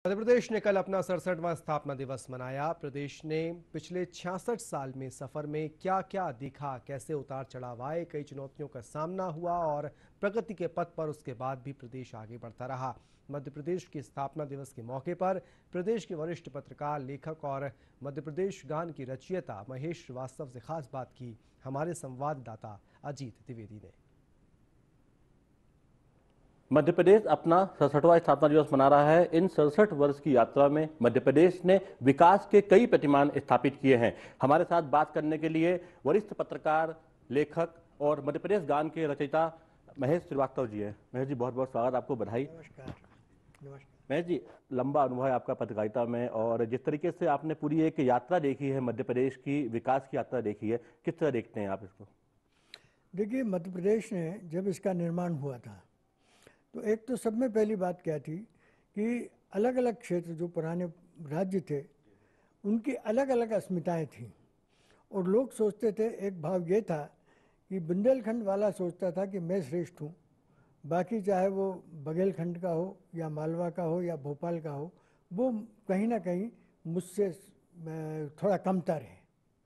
मध्य प्रदेश ने कल अपना 67वां स्थापना दिवस मनाया। प्रदेश ने पिछले 66 साल में सफर में क्या क्या दिखा, कैसे उतार चढ़ाव आए, कई चुनौतियों का सामना हुआ और प्रगति के पथ पर उसके बाद भी प्रदेश आगे बढ़ता रहा। मध्य प्रदेश की स्थापना दिवस के मौके पर प्रदेश के वरिष्ठ पत्रकार, लेखक और मध्य प्रदेश गान की रचयिता महेश श्रीवास्तव से खास बात की हमारे संवाददाता अजीत द्विवेदी ने। मध्य प्रदेश अपना 67वां स्थापना दिवस मना रहा है। इन 67 वर्ष की यात्रा में मध्य प्रदेश ने विकास के कई प्रतिमान स्थापित किए हैं। हमारे साथ बात करने के लिए वरिष्ठ पत्रकार, लेखक और मध्य प्रदेश गान के रचयिता महेश श्रीवास्तव जी हैं। महेश जी, बहुत बहुत स्वागत, आपको बधाई। नमस्कार। महेश जी, लंबा अनुभव है आपका पत्रकारिता में और जिस तरीके से आपने पूरी एक यात्रा देखी है, मध्य प्रदेश की विकास की यात्रा देखी है, किस तरह देखते हैं आप इसको? देखिए, मध्य प्रदेश ने जब इसका निर्माण हुआ था तो एक तो सब में पहली बात क्या थी कि अलग अलग क्षेत्र जो पुराने राज्य थे उनकी अलग अलग अस्मिताएं थीं और लोग सोचते थे, एक भाव ये था कि बुंदेलखंड वाला सोचता था कि मैं श्रेष्ठ हूँ, बाकी चाहे वो बघेलखंड का हो या मालवा का हो या भोपाल का हो, वो कहीं ना कहीं मुझसे थोड़ा कमतर है।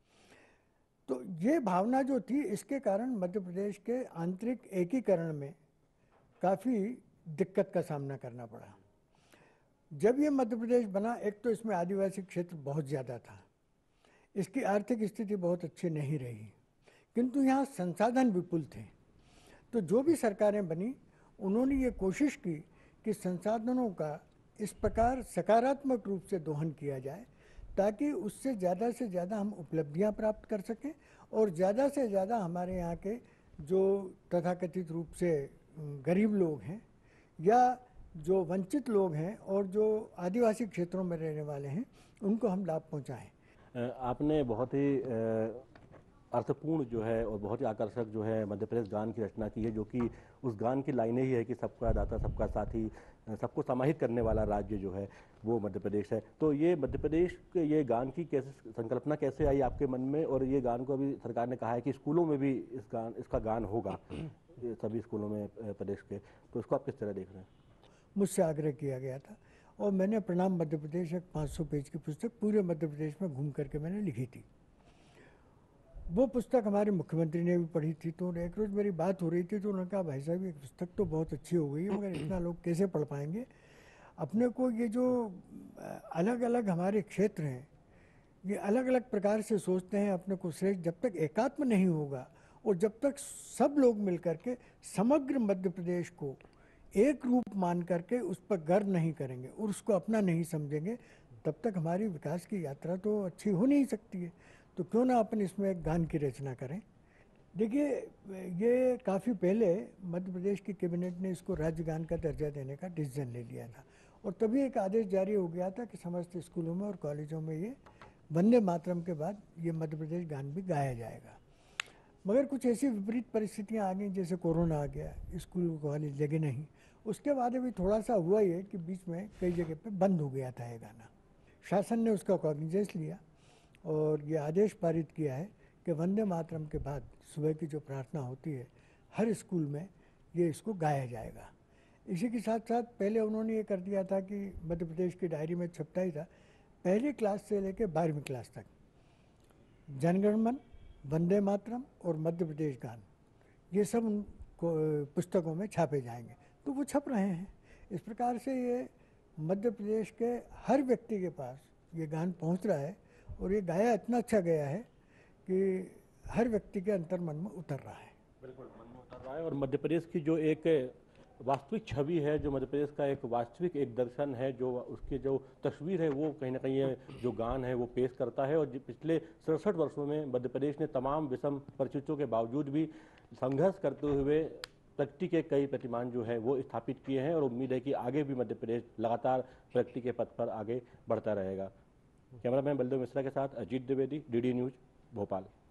तो ये भावना जो थी, इसके कारण मध्य प्रदेश के आंतरिक एकीकरण में काफ़ी दिक्कत का सामना करना पड़ा। जब ये मध्य प्रदेश बना, एक तो इसमें आदिवासी क्षेत्र बहुत ज़्यादा था, इसकी आर्थिक स्थिति बहुत अच्छी नहीं रही, किंतु यहाँ संसाधन विपुल थे। तो जो भी सरकारें बनी उन्होंने ये कोशिश की कि संसाधनों का इस प्रकार सकारात्मक रूप से दोहन किया जाए ताकि उससे ज़्यादा हम उपलब्धियाँ प्राप्त कर सकें और ज़्यादा से ज़्यादा हमारे यहाँ के जो तथाकथित रूप से गरीब लोग हैं या जो वंचित लोग हैं और जो आदिवासी क्षेत्रों में रहने वाले हैं उनको हम लाभ पहुंचाएं। आपने बहुत ही अर्थपूर्ण जो है और बहुत ही आकर्षक जो है मध्य प्रदेश गान की रचना की है, जो कि उस गान की लाइनें ही है कि सबका दाता सबका साथी, सबको समाहित करने वाला राज्य जो है वो मध्य प्रदेश है। तो ये मध्य प्रदेश के ये गान की कैसे संकल्पना कैसे आई आपके मन में, और ये गान को अभी सरकार ने कहा है कि स्कूलों में भी इसका गान होगा, सभी स्कूलों में प्रदेश के, तो इसको आप किस तरह देख रहे हैं? मुझसे आग्रह किया गया था और मैंने प्रणाम मध्य प्रदेश, एक 500 पेज की पुस्तक पूरे मध्य प्रदेश में घूम करके मैंने लिखी थी। वो पुस्तक हमारे मुख्यमंत्री ने भी पढ़ी थी। तो एक रोज़ मेरी बात हो रही थी तो उन्होंने कहा, भाई साहब ये पुस्तक तो बहुत अच्छी हो गई है मगर इतना लोग कैसे पढ़ पाएंगे। अपने को ये जो अलग अलग हमारे क्षेत्र हैं ये अलग अलग प्रकार से सोचते हैं अपने को श्रेष्ठ, जब तक एकात्म नहीं होगा और जब तक सब लोग मिल करके समग्र मध्य प्रदेश को एक रूप मान करके उस पर गर्व नहीं करेंगे और उसको अपना नहीं समझेंगे, तब तक हमारी विकास की यात्रा तो अच्छी हो नहीं सकती है। तो क्यों ना अपन इसमें एक गान की रचना करें। देखिए, ये काफ़ी पहले मध्य प्रदेश की कैबिनेट ने इसको राज्य गान का दर्जा देने का डिसीजन ले लिया था और तभी एक आदेश जारी हो गया था कि समस्त स्कूलों में और कॉलेजों में ये वंदे मातरम के बाद ये मध्य प्रदेश गान भी गाया जाएगा। मगर कुछ ऐसी विपरीत परिस्थितियां आ गई, जैसे कोरोना आ गया, स्कूल कॉलेज लगे नहीं। उसके बाद अभी थोड़ा सा हुआ ये कि बीच में कई जगह पे बंद हो गया था ये गाना। शासन ने उसका कॉग्निजेंस लिया और ये आदेश पारित किया है कि वंदे मातरम के बाद सुबह की जो प्रार्थना होती है हर स्कूल में ये इसको गाया जाएगा। इसी के साथ साथ पहले उन्होंने ये कर दिया था कि मध्य प्रदेश की डायरी में छपता ही था, पहली क्लास से लेकर 12वीं क्लास तक जनगण मन, वंदे मातरम और मध्य प्रदेश गान, ये सब पुस्तकों में छापे जाएंगे। तो वो छप रहे हैं। इस प्रकार से ये मध्य प्रदेश के हर व्यक्ति के पास ये गान पहुंच रहा है और ये गाया इतना अच्छा गया है कि हर व्यक्ति के अंतर मन में उतर रहा है। बिल्कुल मन में उतर रहा है और मध्य प्रदेश की जो एक वास्तविक छवि है, जो मध्य प्रदेश का एक वास्तविक एक दर्शन है, जो उसकी जो तस्वीर है वो कहीं ना कहीं ये जो गान है वो पेश करता है। और पिछले 67 वर्षों में मध्य प्रदेश ने तमाम विषम परिस्थितियों के बावजूद भी संघर्ष करते हुए प्रगति के कई प्रतिमान जो है वो स्थापित किए हैं और उम्मीद है कि आगे भी मध्य प्रदेश लगातार प्रगति के पथ पर आगे बढ़ता रहेगा। कैमरामैन बलदेव मिश्रा के साथ अजीत द्विवेदी, DD न्यूज़, भोपाल।